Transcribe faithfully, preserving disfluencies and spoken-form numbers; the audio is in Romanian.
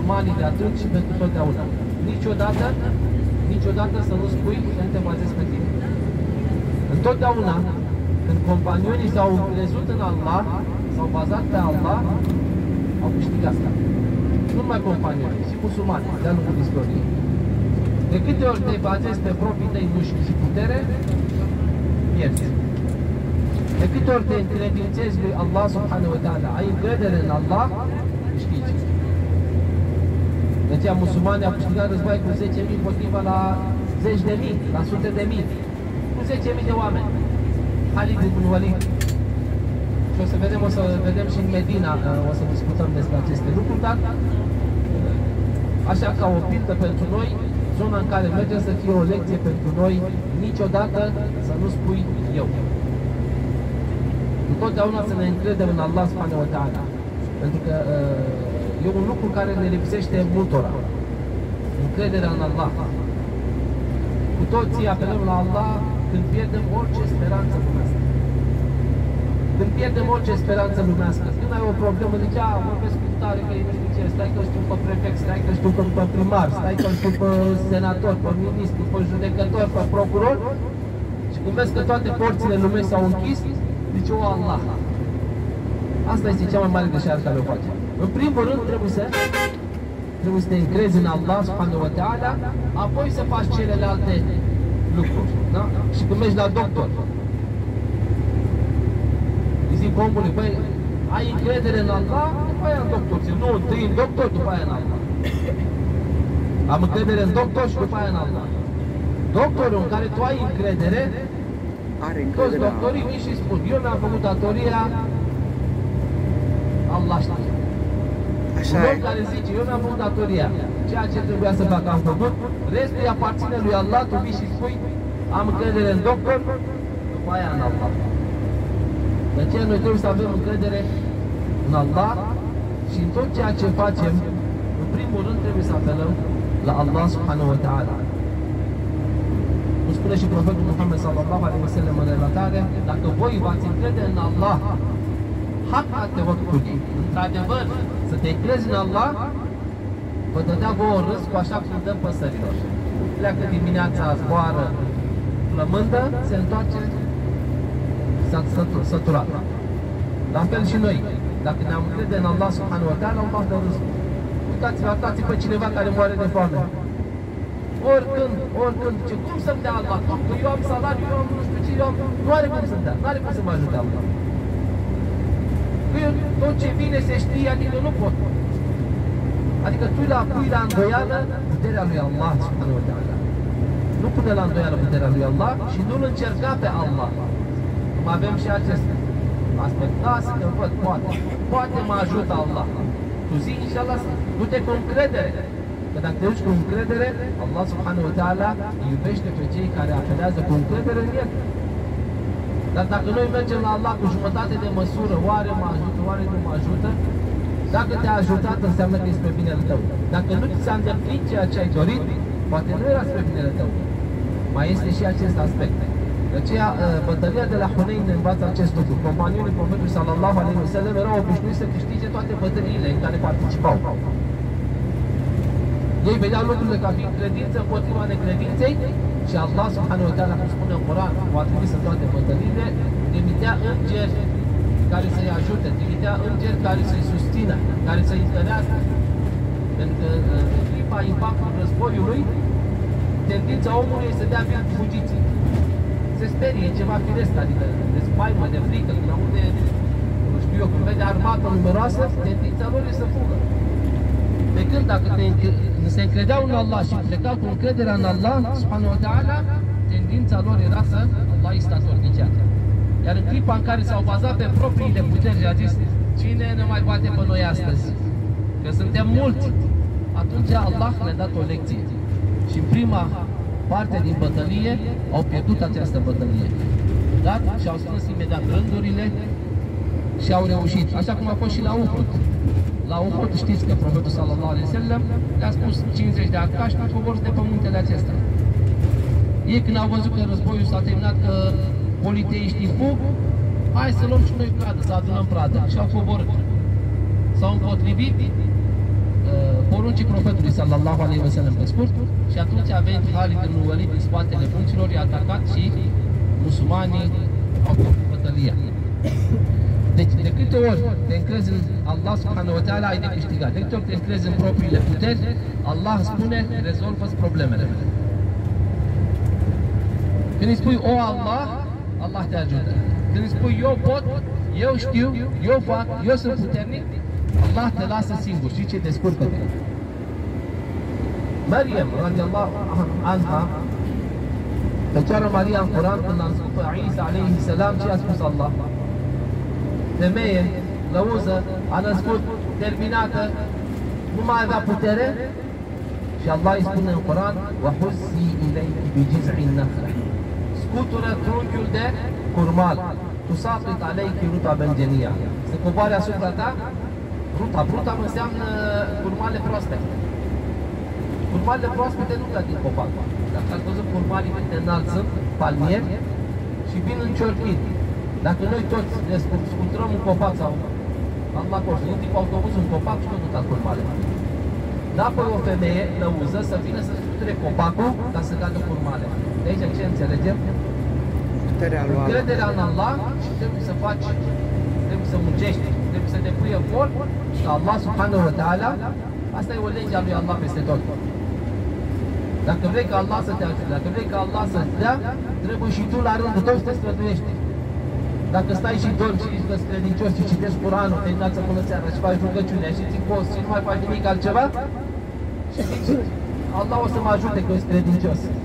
musulmanii de atunci și pentru totdeauna. Niciodată, niciodată să nu spui că nu te bazezi pe tine. Întotdeauna, când companionii s-au crezut în Allah, s-au bazat pe Allah, au câștigat asta. Nu numai companionii, și musulmanii, de-a lungul istoriei. De câte ori te bazezi pe proprii tăi mușchi și putere, pierzi. De câte ori te încredințezi lui Allah subhanahu wa ta'ala, ai încredere în Allah, câștigi. De aceea musulmanii au câștigat război cu zece mii împotriva la zeci de mii, la sute de mii, cu zece mii de oameni. Khalid ibn Walid. Și o să vedem, o să vedem și în Medina, o să discutăm despre aceste lucruri, dar așa ca o pildă pentru noi, zona în care mergem să fie o lecție pentru noi, niciodată să nu spui eu. Întotdeauna să ne încredem în Allah subhanahu wa ta'ala. Pentru că uh, e un lucru care ne lipsește multora. Încrederea în Allah. Cu toții apelăm la Allah când pierdem orice speranță lumească. Când pierdem orice speranță lumească. Când ai o problemă, zici, a, vorbesc cu tare că e nu știu ce, stai că știu pe prefect, stai că știu pe primar, stai că știu pe senator, pe ministru, pe judecător, pe procuror. Și când vezi că toate porțile lumii s-au închis, zice, o, Allah. Asta este cea mai mare greșeală care o face. În primul rând trebuie să trebuie să te încrezi în Allah subhanahu wa ta'ala, apoi să faci celelalte lucruri. Da? Și când mergi la doctor, îi zic omului, băi, ai încredere în Allah, după aia în doctor. Zic, nu, întâi în doctor, după aia în Allah. Am încredere în doctor și după aia în Allah. Doctorul în care tu ai încredere, toți doctorii vin și spun, eu mi-am făcut datoria, Allah știe. Un om care zice, eu mi-am făcut datoria, ceea ce trebuia să fac am făcut, restul îi aparține lui Allah, tu vii și spui, am încredere în doctor, după aia în Allah. De aceea noi trebuie să avem încredere în Allah și în tot ceea ce facem, în primul rând trebuie să apelăm la Allah subhanahu wa ta'ala. Cum spune și profetul Muhammed sallallahu alaihi wa sallam în relatare, dacă voi v-ați încrede în Allah, haqqa tawakkuli, într-adevăr, să te încrezi în Allah, vă dădea vouă râscul așa cum dăm păsărilor. Pleacă dimineața, zboară, flămândă, se întoarce, s-a săturat. La fel și noi, dacă ne-am încrede în Allah subhanahu wa ta'ala, Allah dă râscul. Uitați-vă, uitați pe cineva care moare de foame. Oricând, oricând, ce, cum să-mi dea Allah? Că eu am salariu, eu am nu știu ce, eu am... Nu are cum să-mi dea, nu are cum să mă ajute Allah. Că eu, tot ce vine se știe, adică nu pot. Adică tu la pui la îndoială puterea lui Allah subhanahu wa ta'ala. Nu pune la îndoială puterea lui Allah și nu-L încerca pe Allah. Cum avem și acest aspect. Lasă că văd, poate. Poate mă ajută Allah. Tu zici, inshallah, du-te cu încredere. Că dacă te duci cu încredere, Allah subhanahu wa ta'ala iubește pe cei care apelează cu încredere în El. Dar dacă noi mergem la Allah cu jumătate de măsură, oare mă ajută, oare nu mă ajută? Dacă te-a ajutat, înseamnă că e spre binele tău. Dacă nu ți s-a îndeplinit ceea ce ai dorit, poate nu era spre binele tău. Mai este și acest aspect. De aceea, bătălia de la Hunain ne învață acest lucru. Companionii Profetului sallallahu alaihi wa sallam erau obișnuiți să câștige toate bătăliile în care participau. Ei vedeau lucrurile ca fiind credință împotriva necredinței și Allah subhanahu wa ta'ala, cum spune în Coran, o a trimis în toate bătăliile, trimitea îngeri care să-i ajute, trimitea îngeri care să-i susțină, care să-i întărească. Pentru că în clipa impactului războiului, tendința omului este să dea vin fugiții. Se sperie, ceva firesc, adică de spaimă, de frică, când aude, nu știu eu, când vede armată numeroasă, tendința lor e să fugă. Pe când dacă te, se încredeau în Allah și plecau cu încrederea în Allah subhanahu wa ta'ala, tendința lor era să Allah îi statornicea. Iar în clipa în care s-au bazat pe propriile puteri și a zis, cine ne mai bate pe noi astăzi? Că suntem mulți. Atunci Allah le-a dat o lecție. Și în prima parte din bătălie au pierdut această bătălie. Dar și-au strâns imediat rândurile și au reușit. Așa cum a fost și la Uhud. La Uhud știți că Profetul sallallahu alaihi wa sallam le-a spus cincizeci de arcași pe coborți de pe muntele acesta. Ei când au văzut că războiul s-a terminat, că politeiștii fug, hai să luăm și noi pradă, să adunăm pradă. Și au coborât. S-au împotrivit uh, poruncii profetului sallallahu alaihi wasallam pe scurt, și atunci a venit Khalid ibn Walid din spatele munților, i-a atacat și musulmanii au făcut bătălia. Deci, de câte ori te încrezi în Allah subhanahu wa ta'ala, ai de câștigat. De câte ori te încrezi în propriile puteri, Allah spune, rezolvă-ți problemele. Când îi spui, o Allah, Allah te ajută. Când îi spui, eu pot, eu știu, eu fac, eu sunt puternic, Allah te lasă singur. Și ce descurcă-te? Maryam, radiallahu anha, Fecioara Maria în Coran, când a născut pe Isa, alaihi salam, ce a spus Allah? Femeie, lăuză, a născut, terminată, nu mai avea putere, și Allah îi spune în Coran, وَحُزِّي إِلَيْكِ بِجِزْعِ النَّخْلِ, scutură trunchiul de curmal, تُسَاقِطْ عَلَيْكِ رُطَبًا جَنِيًّا, se coboare asupra ta, ruta, ruta înseamnă curmale proaspete. Curmalele proaspete nu cad din copac. Dacă ați văzut curmalii câte înalt sunt, palmieri, și vin în ciorchini. Dacă noi toți ne scuturăm un copac sau Allah coști, în tipul autobuz un copac și tot nu cad curmale. N-apoi o femeie lăuză să vină să scuture copacul ca să cadă curmale. De aici ce înțelegem? Crederea în Allah și trebuie să faci, trebuie să muncești, trebuie să te pui în for, și Allah subhanahu wa ta'ala, asta e o lege a lui Allah peste tot. Dacă vrei ca Allah să te ajute, dacă vrei ca Allah să-ți dea, trebuie și tu la rândul tău să te străduiești. Dacă stai și dormi și ești credincios și citești Curanul de dimineața până seara și faci rugăciunea și ții post și nu mai faci nimic altceva, și zici, Allah o să mă ajute că ești credincios.